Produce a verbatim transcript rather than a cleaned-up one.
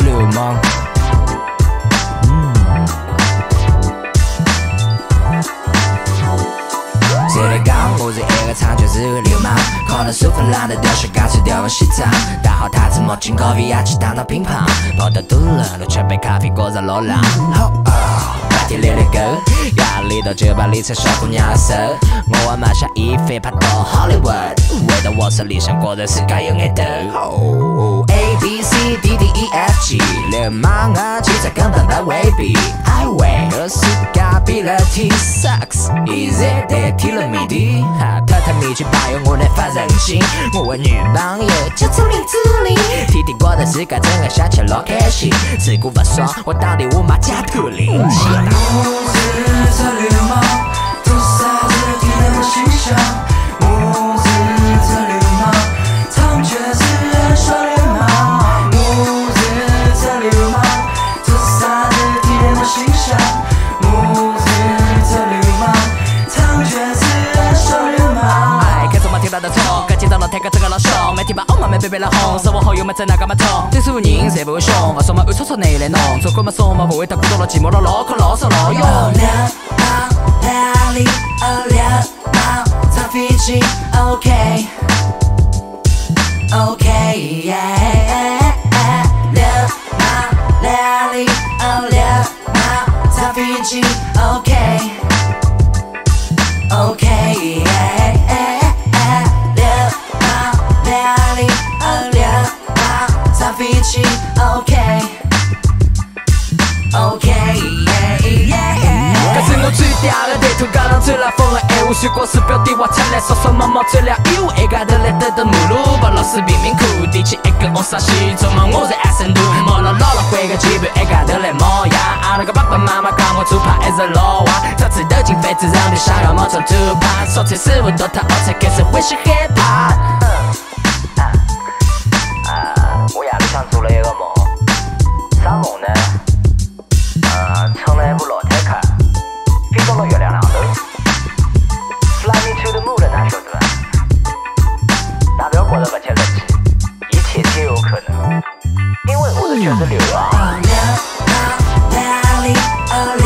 流氓。谁来讲？我是一个唱就是个流氓，可能舒服懒得掉下干脆掉往西藏。戴好太子墨镜，咖啡牙去当当乒乓，跑到堵了，都吃杯咖啡过着流浪。白天遛遛狗，压力大就把理财小姑娘收。我要买下一飞跑到 Hollywood， 为了我手理想过的是该有眼头。A B C D D E F G， 流氓啊，其实根本不未必。I way， 可是咖比了 T sucks easy， 代替了谜底。偷偷米去把用我能发人情，我的女朋友就从你这里。天天过的是该真爱下去老开心，吃过不爽，我到底无马加图灵气。 我是这流氓，都撒着天的我心上。我是这流氓，唱却是耍流氓。我是这流氓，都撒着天的我心上。我是这流氓，唱却是耍流氓。 哎，看着马听到的错，赶紧到了抬个这个老兄，没听把欧妈没被被了红，生活好友们在那干嘛痛？多数人谁不会凶？不说嘛暗戳戳内来弄，错过嘛说嘛不会他孤独了寂寞了老可老少老用。 流氓哪里？哦流氓造脾气 ，OK OK， 流氓哪里？哦流氓造脾气 ，OK OK， 流氓哪里？哦流氓造脾气 ，OK OK。可是我最嗲的地图，讲上最拉风的闲话，全国是标的画出来，说说毛毛最了义务，一家头来得的马路，把老师贫民窟，提起一个红纱西，做梦我在爱神度，毛了老了回个基本，一家头来冒呀，阿拉个爸爸妈妈讲我做派一直老娃，早知道进非自然的想要冒充猪扒，烧菜师傅到他熬才开始会是害怕。 我夜里向做了一个梦，啥梦呢？呃，乘了一部老坦克，飞到了月亮上头。Fly me to the moon 的哪晓得？大不要觉得不切实际，一切皆有可能，因为我是就是流氓。 流氓哪里？